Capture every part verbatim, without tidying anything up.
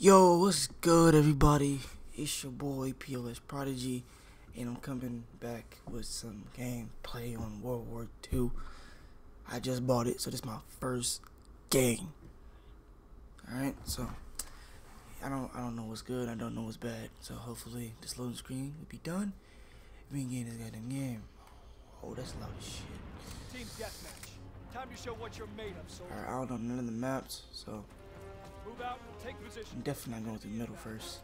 Yo, what's good, everybody? It's your boy P O S Prodigy, and I'm coming back with some gameplay on World War Two. I just bought it, so this is my first game. All right, so I don't, I don't know what's good, I don't know what's bad. So hopefully this loading screen will be done. We can get this goddamn game. Oh, that's loud as shit. Team deathmatch. Time to show what you're made of, soldier. Alright, I don't know none of the maps, so Move out and take position. I'm definitely not going through the middle first.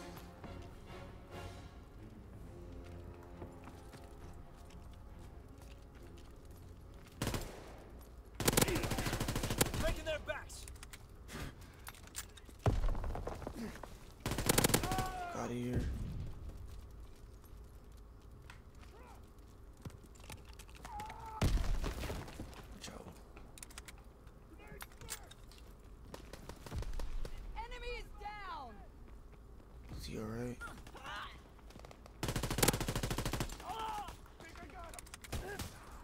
Breaking their backs. Out of here. Watch out. Enemy is down. Is he alright? Think I got him.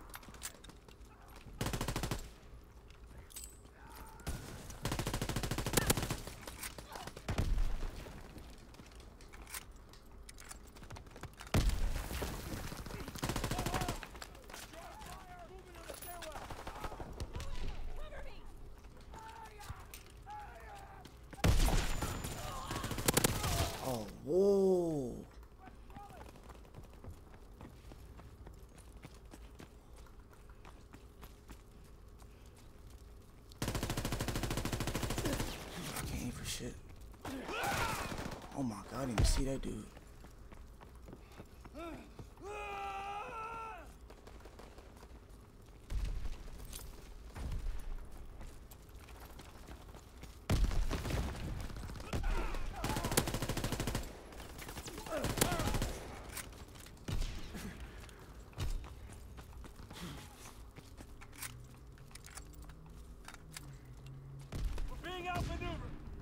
Cover me. Oh, whoa. I can't aim for shit. Oh my god, I didn't even see that dude. We're being outmaneuvered.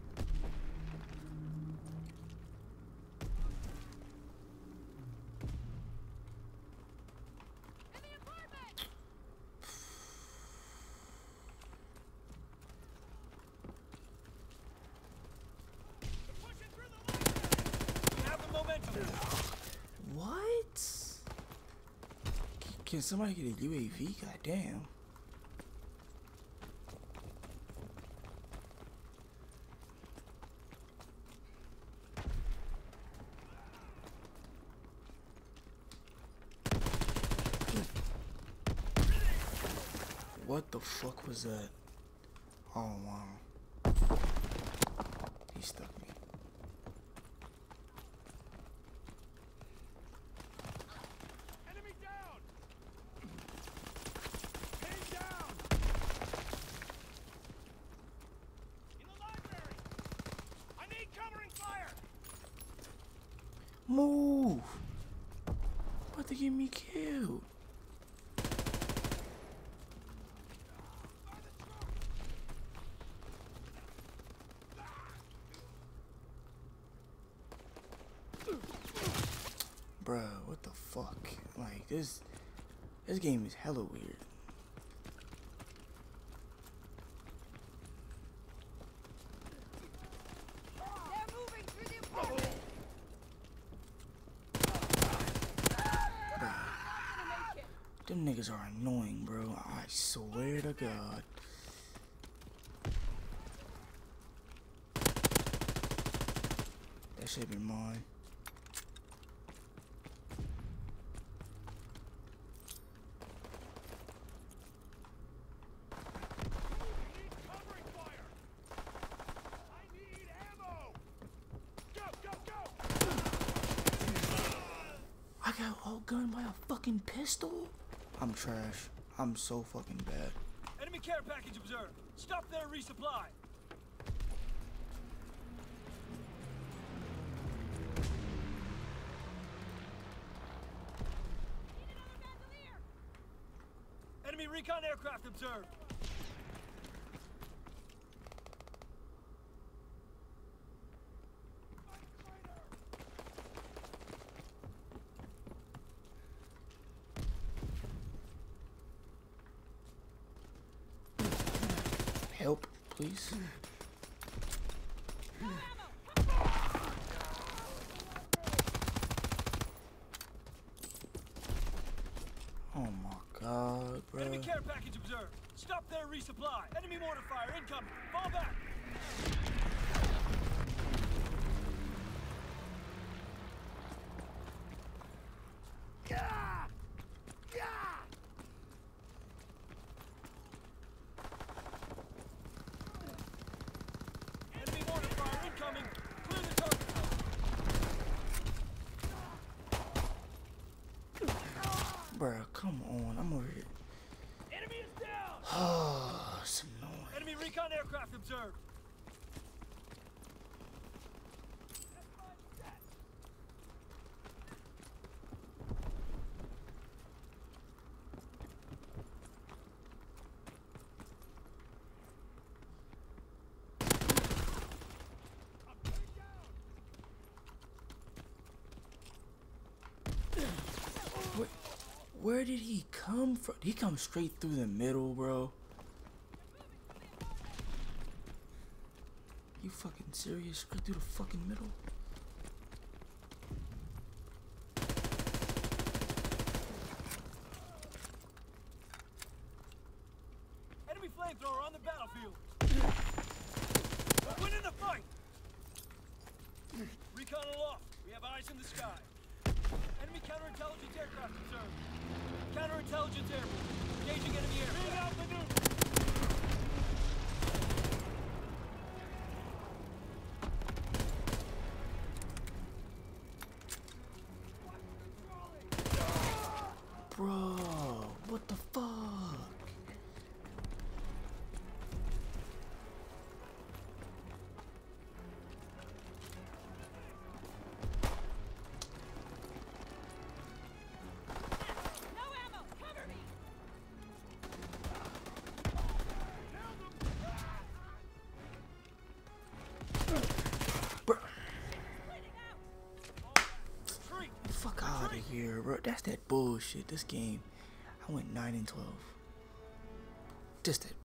In the apartment. They're pushing through the line. We have the momentum. What? C- Can somebody get a U A V? Goddamn. What the fuck was that? Oh wow. He stuck me. Enemy down. Pinned down. In the library. I need covering fire. Move! About to get me killed. Bruh, what the fuck? Like this this game is hella weird. They're moving through the apartment. Gonna make it. Them niggas are annoying, bro. I swear to God. That should be mine. Need covering fire. I need ammo. Go, go, go. I got outgunned by a fucking pistol? I'm trash. I'm so fucking bad. Enemy care package observed. Stop there, resupply. Need another bandolier. Enemy recon aircraft observed. Help, please. No ammo. Stop there, resupply. Enemy mortar fire incoming. Fall back. Yeah! Yeah! Enemy mortar fire incoming. Clear the target zone. Bruh, come on. I'm over here. Enemy is down. Oh, it's annoying. Enemy recon aircraft observed. Where, where did he come from? He come straight through the middle, bro. You fucking serious? Straight through the fucking middle? Enemy flamethrower on the battlefield. We're winning the fight. Recon aloft. We have eyes in the sky. Enemy counterintelligence aircraft observed. Counterintelligence airborne. Engaging enemy aircraft. Being outmaneuvered. Bro, what the fuck? No ammo! Cover me! Bro, Bleeding out! Retreat. fuck out of here, bro. That's that bullshit. This game, I went nine and twelve. Just that